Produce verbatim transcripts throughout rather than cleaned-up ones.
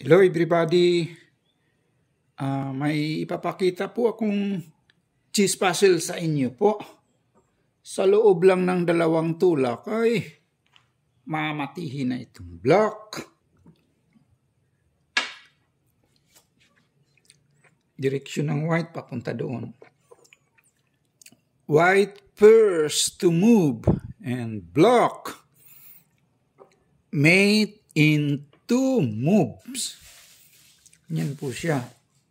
Hello everybody, uh, may ipapakita po akong cheese puzzle sa inyo po. Sa loob lang ng dalawang tulak ay mamatihin na itong block. Direksyon ng white papunta doon. White first to move and block made in two moves. Yan po siya.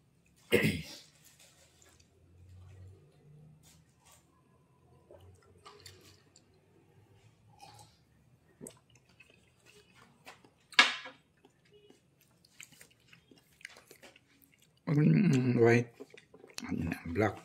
White, black.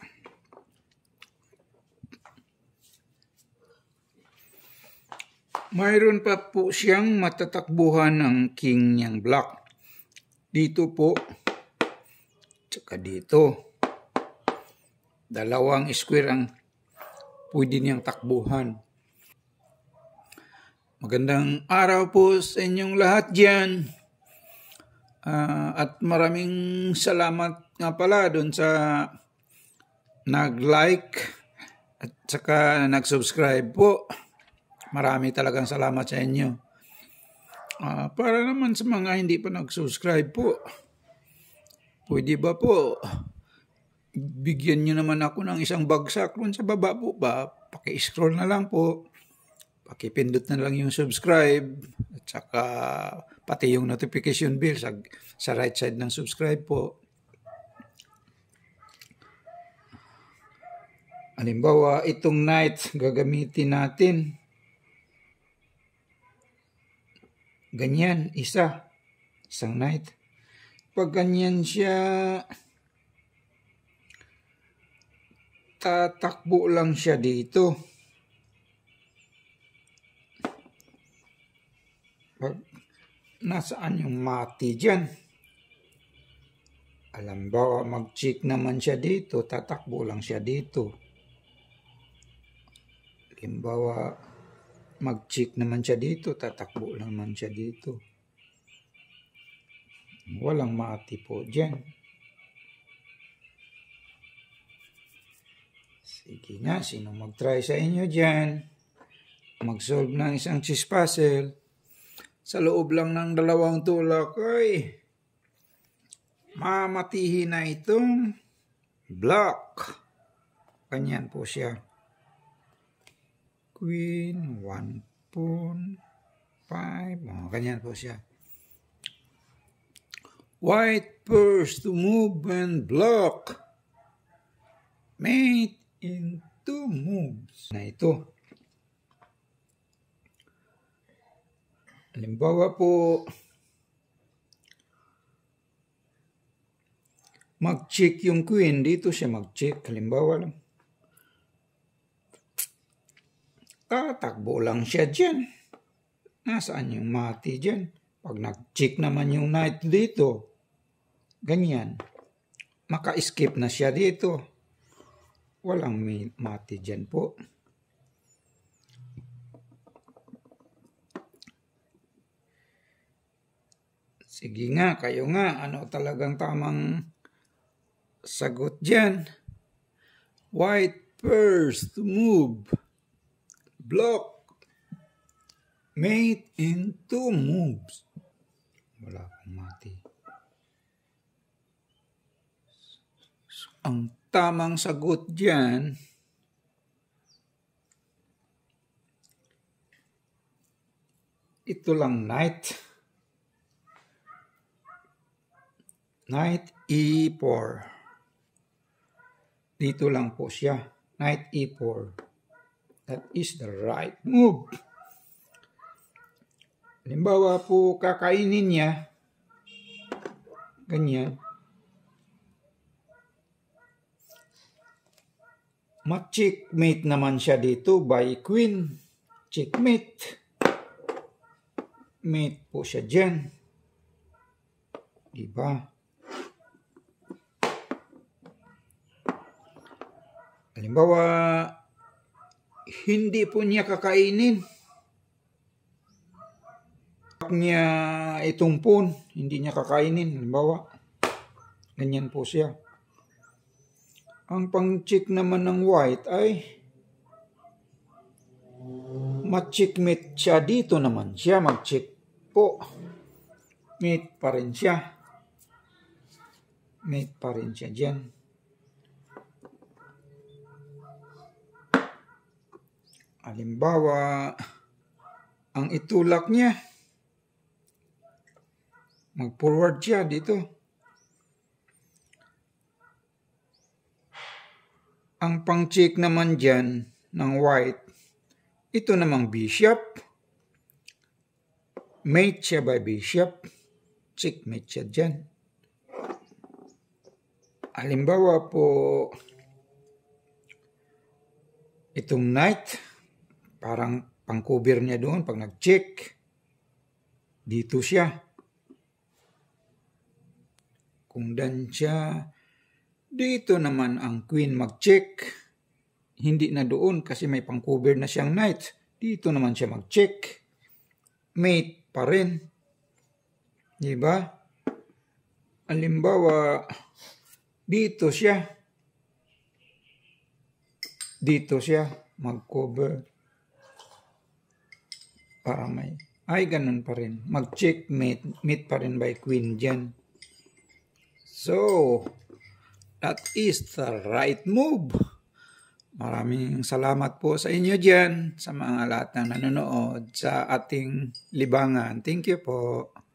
Mayroon pa po siyang matatakbuhan ng king niyang black. Dito po, tsaka dito. Dalawang square ang pwede niyang takbuhan. Magandang araw po sa inyong lahat dyan. Uh, at maraming salamat nga pala doon sa nag-like at saka nag-subscribe po. Marami talagang salamat sa inyo. Uh, para naman sa mga hindi pa nag-subscribe po, pwede ba po bigyan nyo naman ako ng isang bagsak doon sa baba po ba? Paki-scroll na lang po. Pakipindot na lang yung subscribe at saka pati yung notification bell sa, sa right side ng subscribe po. Halimbawa, itong night gagamitin natin. Ganyan, isa. Isang night. Pag ganyan siya, tatakbo lang siya dito. Pag nasaan yung mati dyan? Halimbawa, mag-check naman siya dito, tatakbo lang siya dito. Halimbawa, mag-check naman siya dito, tatakbo lang naman siya dito. Walang mati po dyan. Sige nga, sino mag-try sa inyo dyan? Mag-solve ng isang cheese puzzle. Sa loob lang ng dalawang tulak ay mamatihin na itong block. Ganyan po siya. Queen, one pawn, five, oh, ganyan po siya. White first to move and block. Made in two moves. Na ito. Halimbawa po, mag-check yung queen. Dito siya mag-check. Halimbawa lang. Tatakbo lang siya dyan. Nasaan yung mati dyan? Pag nag-check naman yung knight dito, ganyan. Maka-skip na siya dito. Walang mati dyan po. Sige nga, kayo nga, ano talagang tamang sagot dyan? White first to move. Block made in two moves. Wala akong mati. Ang tamang sagot dyan, ito lang, knight. Knight e four. Dito lang po siya. Knight e four. That is the right move. Halimbawa po, kakainin niya. Ganyan. Ma-checkmate naman siya dito by queen. Checkmate. Mate po siya dyan. Diba? Halimbawa, hindi po niya kakainin. itulak niya itong pawn, hindi niya kakainin. Halimbawa, ganyan po siya. Ang pang-check naman ng white ay ma-checkmate siya. Dito naman siya mag-check po. Mate pa rin siya. Mate pa rin siya dyan. Halimbawa, ang itulak niya, mag-forward siya dito. Ang pang-check naman dyan ng white, ito namang bishop. Mate siya by bishop. Checkmate siya dyan. Halimbawa po, itong knight, parang pang-cover niya doon pag nag-check. Dito siya. Kung dan siya, dito naman ang queen mag-check. Hindi na doon kasi may pang-cover na siyang knight. Dito naman siya mag-check. Mate pa rin. Diba? Halimbawa, dito siya. Dito siya mag-cover. Para may, ay ganun pa rin. Mag-check mate, mate pa rin by queen dyan. So, that is the right move. Maraming salamat po sa inyo dyan, sa mga lahat na nanonood sa ating libangan. Thank you po.